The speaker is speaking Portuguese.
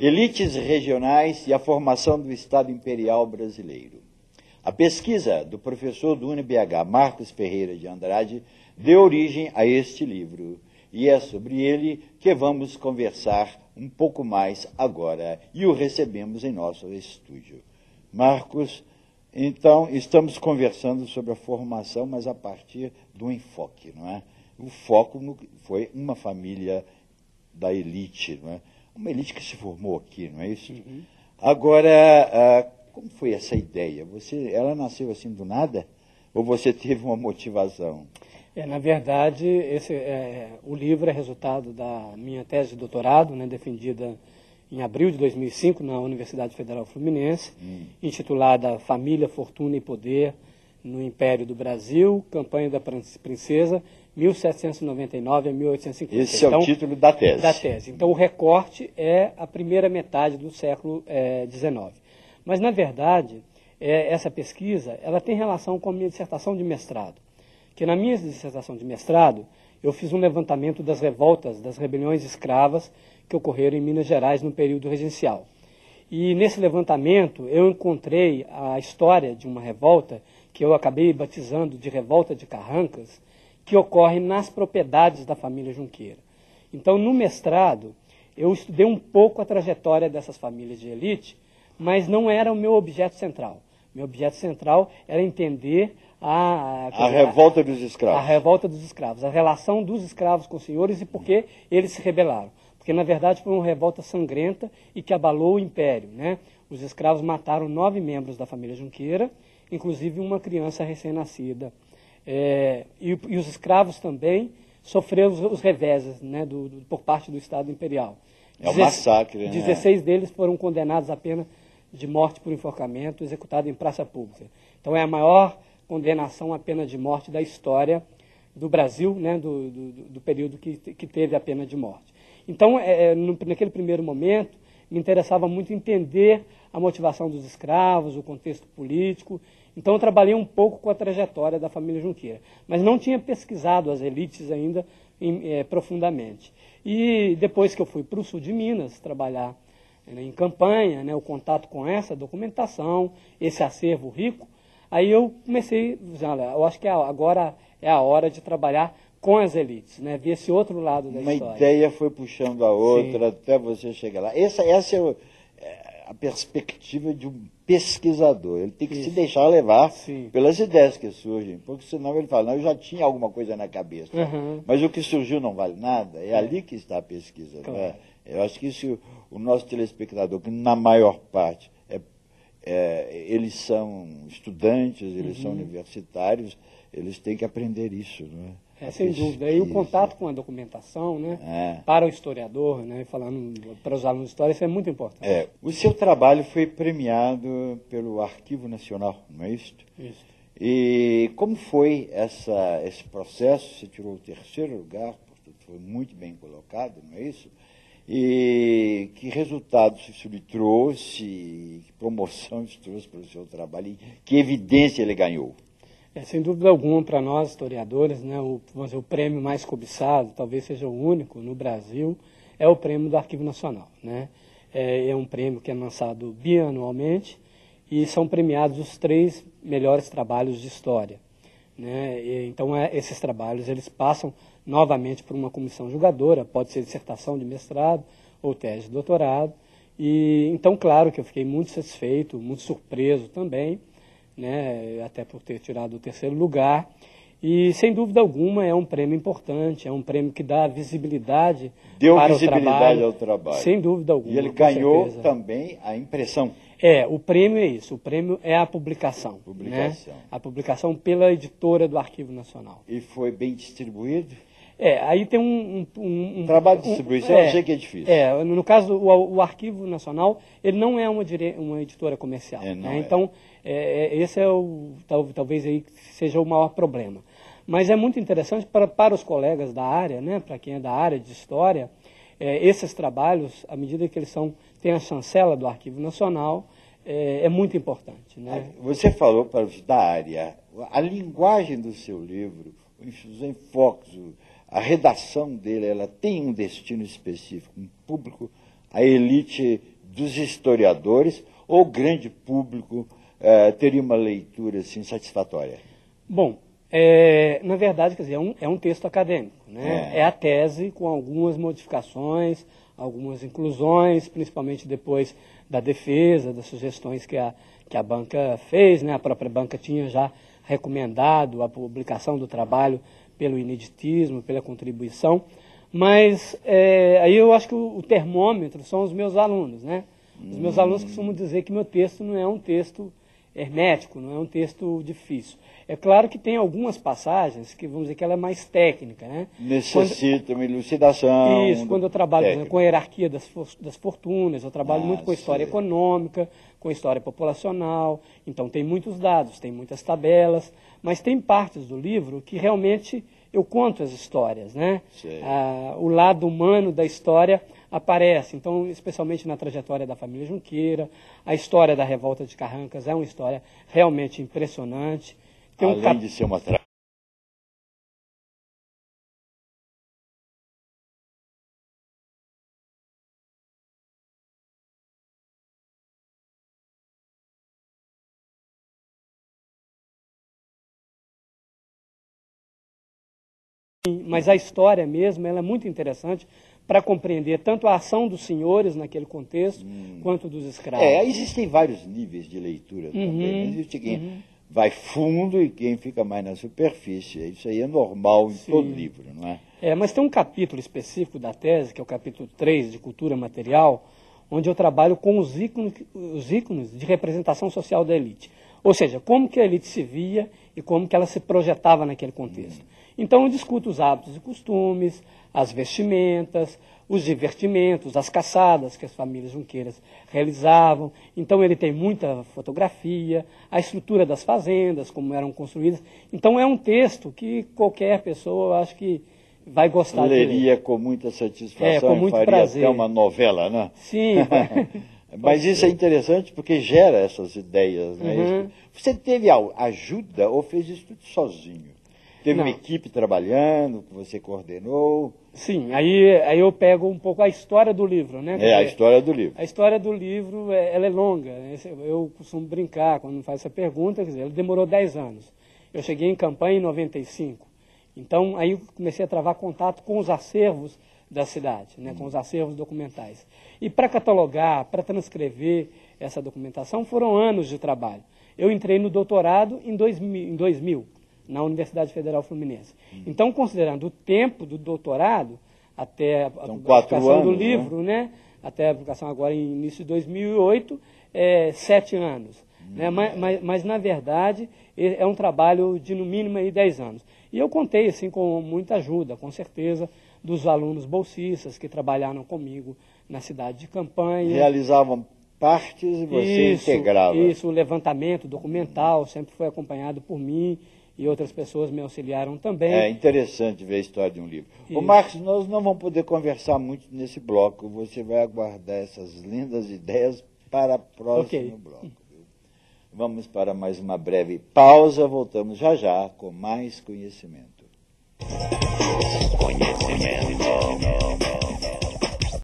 Elites regionais e a formação do Estado Imperial Brasileiro. A pesquisa do professor do UniBH, Marcos Ferreira de Andrade, deu origem a este livro, e é sobre ele que vamos conversar um pouco mais agora, e o recebemos em nosso estúdio. Marcos, então, estamos conversando sobre a formação, mas a partir do enfoque, não é? O foco foi uma família da elite, não é? Uma elite que se formou aqui, não é isso? Uhum. Agora, como foi essa ideia? Ela nasceu assim do nada? Ou você teve uma motivação? Na verdade, o livro é resultado da minha tese de doutorado, né, defendida em abril de 2005 na Universidade Federal Fluminense, intitulada Família, Fortuna e Poder no Império do Brasil, Campanha da Princesa, 1799 a 1850. Esse é o título da tese. Da tese. Então, o recorte é a primeira metade do século XIX. Mas, na verdade, essa pesquisa ela tem relação com a minha dissertação de mestrado. Que na minha dissertação de mestrado, eu fiz um levantamento das revoltas, das rebeliões escravas que ocorreram em Minas Gerais no período regencial. E nesse levantamento eu encontrei a história de uma revolta que eu acabei batizando de Revolta de Carrancas, que ocorre nas propriedades da família Junqueira. Então, no mestrado, eu estudei um pouco a trajetória dessas famílias de elite, mas não era o meu objeto central. Meu objeto central era entender a revolta dos escravos. A revolta dos escravos, a relação dos escravos com os senhores e por que eles se rebelaram. Porque, na verdade, foi uma revolta sangrenta e que abalou o império, né? Os escravos mataram 9 membros da família Junqueira, inclusive uma criança recém-nascida. E os escravos também sofreram os reveses, né, por parte do Estado Imperial. É um massacre, 16 deles foram condenados à pena de morte por enforcamento, executado em praça pública. Então é a maior condenação à pena de morte da história do Brasil, né, do período que teve a pena de morte. Então, naquele primeiro momento, me interessava muito entender a motivação dos escravos, o contexto político. Então, eu trabalhei um pouco com a trajetória da família Junqueira, mas não tinha pesquisado as elites ainda profundamente. E depois que eu fui para o sul de Minas trabalhar em campanha, né, o contato com essa documentação, esse acervo rico, aí eu comecei, eu acho que agora é a hora de trabalhar com as elites, né, ver esse outro lado da história. Uma ideia foi puxando a outra. Sim. Até você chegar lá. Essa é a perspectiva de um pesquisador. Ele tem que se deixar levar pelas ideias que surgem, porque senão ele fala, não, eu já tinha alguma coisa na cabeça, mas o que surgiu não vale nada. É ali que está a pesquisa. Claro. Né? Eu acho que isso, o nosso telespectador, que na maior parte eles são estudantes, eles são universitários, eles têm que aprender isso, não é? Sem dúvida. E o contato com a documentação, né, para o historiador, né, para os alunos de história, isso é muito importante. O seu trabalho foi premiado pelo Arquivo Nacional, não é isso? Isso. E como foi esse processo? Você tirou o 3º lugar, portanto, foi muito bem colocado, não é isso? E que resultados isso lhe trouxe, que promoção isso trouxe para o seu trabalho, e que evidência ele ganhou? Sem dúvida alguma, para nós historiadores, né, o prêmio mais cobiçado, talvez seja o único no Brasil, é o prêmio do Arquivo Nacional. Né? É um prêmio que é lançado bianualmente e são premiados os 3 melhores trabalhos de história. Né? Então, esses trabalhos eles passam novamente por uma comissão julgadora, pode ser dissertação de mestrado ou tese de doutorado. E, então, claro que eu fiquei muito satisfeito, muito surpreso também, né, até por ter tirado o 3º lugar, e sem dúvida alguma é um prêmio importante, é um prêmio que dá visibilidade para o trabalho. Ao trabalho. Sem dúvida alguma. E ele ganhou também a impressão. O prêmio é isso, o prêmio é a publicação. Né? A publicação pela editora do Arquivo Nacional. E foi bem distribuído? Aí tem um trabalho de distribuição, eu sei que é difícil. No caso, o Arquivo Nacional, ele não é uma editora comercial. Né? Então, esse é talvez aí seja o maior problema. Mas é muito interessante para os colegas da área, né? Para quem é da área de história, esses trabalhos, à medida que eles têm a chancela do Arquivo Nacional, é muito importante. Né? Você falou para os da área, a linguagem do seu livro, os enfoques, a redação dele, ela tem um destino específico, um público, a elite dos historiadores, ou o grande público teria uma leitura assim, satisfatória? Bom, na verdade, quer dizer, é um texto acadêmico, né? É a tese com algumas modificações, algumas inclusões, principalmente depois da defesa, das sugestões que a banca fez, né? A própria banca tinha já recomendado a publicação do trabalho pelo ineditismo, pela contribuição, mas aí eu acho que o termômetro são os meus alunos, né? Os meus alunos costumam dizer que meu texto não é um texto hermético, não é um texto difícil. É claro que tem algumas passagens que, vamos dizer, que ela é mais técnica, né? Necessita uma elucidação. Isso, quando eu trabalho, né, com a hierarquia das fortunas, eu trabalho muito com a história econômica, com a história populacional, então tem muitos dados, tem muitas tabelas, mas tem partes do livro que realmente eu conto as histórias, né? O lado humano da história aparece, então, especialmente na trajetória da família Junqueira, a história da Revolta de Carrancas é uma história realmente impressionante. Tem Além de ser uma Mas a história mesmo, ela é muito interessante para compreender tanto a ação dos senhores naquele contexto, quanto dos escravos. Existem vários níveis de leitura também. Existe quem vai fundo e quem fica mais na superfície. Isso aí é normal em todo livro, não é? Mas tem um capítulo específico da tese, que é o capítulo 3, de Cultura Material, onde eu trabalho com os ícones de representação social da elite. Ou seja, como que a elite se via e como que ela se projetava naquele contexto. Então eu discuto os hábitos e costumes, as vestimentas, os divertimentos, as caçadas que as famílias junqueiras realizavam. Então ele tem muita fotografia, a estrutura das fazendas, como eram construídas. Então é um texto que qualquer pessoa, eu acho que vai gostar de ler. Leria com muita satisfação, com muito faria prazer. Até uma novela, né? Sim. Mas isso é interessante porque gera essas ideias, né? Você teve ajuda ou fez isso tudo sozinho? Teve uma equipe trabalhando, que você coordenou? Sim, aí eu pego um pouco a história do livro, né? A história do livro. A história do livro, ela é longa. Eu costumo brincar quando me faz essa pergunta, quer dizer, ela demorou 10 anos. Eu cheguei em Campanha em 95. Então, aí eu comecei a travar contato com os acervos da cidade, né? Com os acervos documentais. E para catalogar, para transcrever essa documentação, foram anos de trabalho. Eu entrei no doutorado em 2000 na Universidade Federal Fluminense. Então, considerando o tempo do doutorado, até a publicação do livro, né? Até a publicação agora em início de 2008, 7 anos. Né? Mas, na verdade, é um trabalho de, no mínimo, 10 anos. E eu contei, assim, com muita ajuda, com certeza, dos alunos bolsistas que trabalharam comigo na cidade de Campanha. Realizavam partes e você integrava. Isso, o levantamento documental sempre foi acompanhado por mim, e outras pessoas me auxiliaram também. É interessante ver a história de um livro. Ô Marcos, nós não vamos poder conversar muito nesse bloco. Você vai aguardar essas lindas ideias para o próximo bloco. Vamos para mais uma breve pausa. Voltamos já já com mais conhecimento. Conhecimento.